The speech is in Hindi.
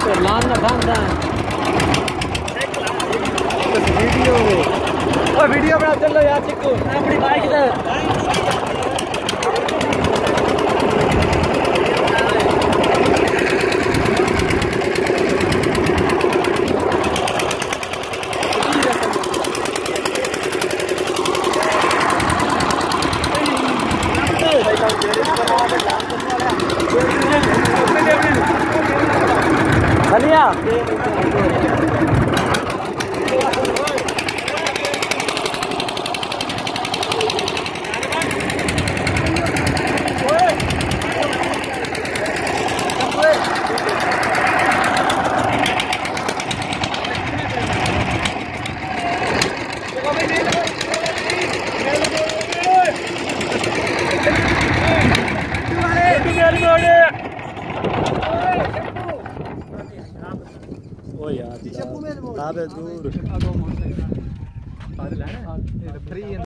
लान ना खांदा वीडियो बना चलो यार चिक्कू अपनी बाइक धनिया ओ यार दूर